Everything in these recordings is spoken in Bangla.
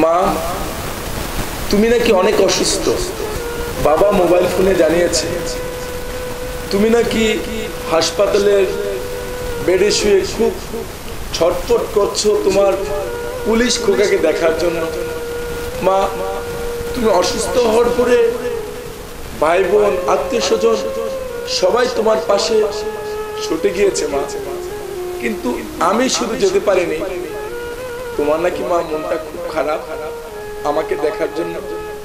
মা তুমি নাকি অনেক অসুস্থ, বাবা মোবাইল ফোনে জানিয়েছে। তুমি নাকি হাসপাতালের বেডে শুয়ে খুব ছটফট করছো তোমার পুলিশ খোকাকে দেখার জন্য। মা তুমি অসুস্থ হওয়ার পরে ভাই বোন আত্মীয় স্বজন সবাই তোমার পাশে ছুটে গিয়েছে মা, কিন্তু আমি শুধু যেতে পারিনি। তোমার নাকি মা মনটা খুব খারাপ আমাকে দেখার জন্য।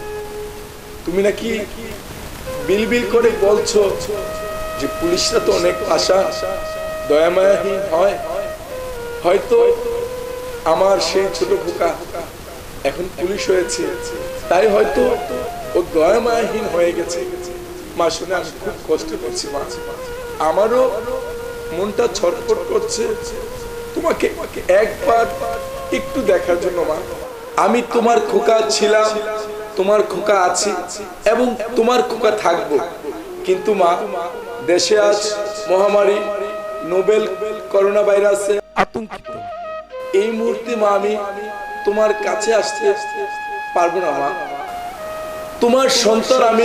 তুমি নাকি বিলবিল করে বলছো যে পুলিশরা তো অনেক আশা দয়ামায়াহীন হয়, হয়তো আমার সেই ছোট খোকা এখন পুলিশ হয়েছে, তাই হয়তো ও দয়ামায়াহীন হয়ে গেছে। মা শুনে আমি খুব কষ্ট পেয়েছি মা, আমারও মনটা ছটফট করছে তোমাকে একবার একটু দেখার জন্য। মা আমি তোমার খোকা ছিলাম, তোমার খোকা আছি এবং তোমার খোকা থাকবো, কিন্তু মা দেশে আজ মহামারী নোবেল করোনা ভাইরাসে আতঙ্কিত। এই মুহূর্তে মা আমি তোমার কাছে আসতে পারবো না মা। তোমার সন্তান আমি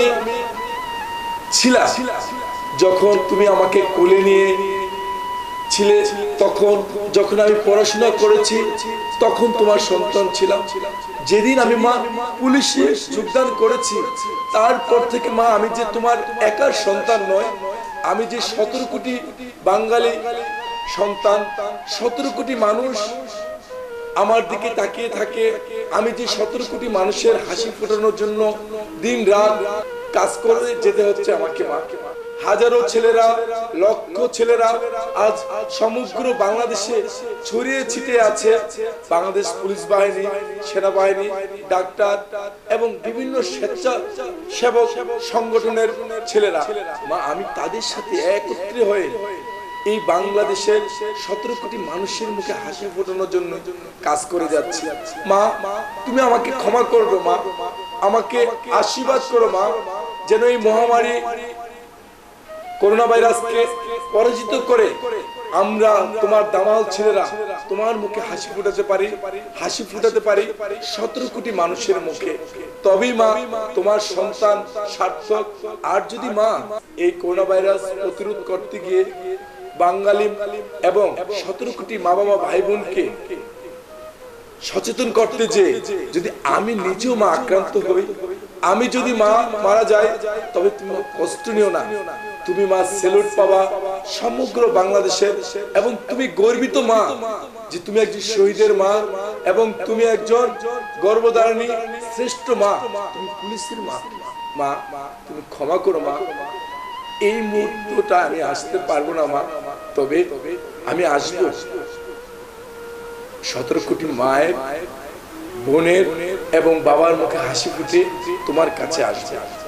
ছিলাম যখন তুমি আমাকে কোলে নিয়ে ছিলে, তখন যখন আমি পড়াশোনা করেছি তখন তোমার সন্তান ছিলাম। যেদিন আমি মা পুলিশে যোগদান করেছি তারপর থেকে মা আমি যে তোমার একার সন্তান নয়, আমি যে 17 কোটি বাঙালি সন্তান, 17 কোটি মানুষ আমার দিকে তাকিয়ে থাকে। আমি যে 17 কোটি মানুষের হাসি ফোটানোর জন্য দিন রাত কাজ করে যেতে হচ্ছে আমাকে মা। হাজারো ছেলেরা, লক্ষ ছেলেরা আজ সমগ্র বাংলাদেশে ছড়িয়ে ছিটিয়ে আছে। বাংলাদেশ পুলিশ বাহিনী, সেনাবাহিনী, ডাক্তার এবং বিভিন্ন স্বেচ্ছাসেবক সংগঠনের ছেলেরা। মা আমি তাদের সাথে একত্রে হয়ে এই বাংলাদেশের 17 কোটি মানুষের মুখে হাসি ফোটানোর জন্য কাজ করে যাচ্ছি। মা তুমি আমাকে ক্ষমা করবে মা, আমাকে আশীর্বাদ করো মা, যেন এই মহামারী করোনা ভাইরাসকে পরাজিত করে আমরা তোমার দামাল ছেলেরা তোমার মুখে হাসি ফুটাতে পারি, হাসি ফুটাতে পারি 17 কোটি মানুষের মুখে। তবেই মা তোমার সন্তান সার্থক। আর যদি মা এই করোনা ভাইরাস প্রতিরোধ করতে গিয়ে বাঙালি এবং 17 কোটি মা বাবা ভাই বোনকে সচেতন করতে যে যদি আমি নিজেও মা আক্রান্ত হই, আমি যদি মা মারা যাই, তবে তুমি কষ্ট নিও না। তুমি মা সেলুট পাবা সমগ্র বাংলাদেশের, এবং তুমি গর্বিত মা যে তুমি একজন শহীদের মা এবং তুমি একজন গর্ভধারিণী শ্রেষ্ঠ মা, তুমি পুলিশের মা। মা তুমি ক্ষমা করো মা, এই মুহূর্তটা আমি আসতে পারবো না মা, তবে আমি আসবো 17 কোটি মায়ের, বোনের এবং বাবার মুখে হাসি ফুটে তোমার কাছে আসবে।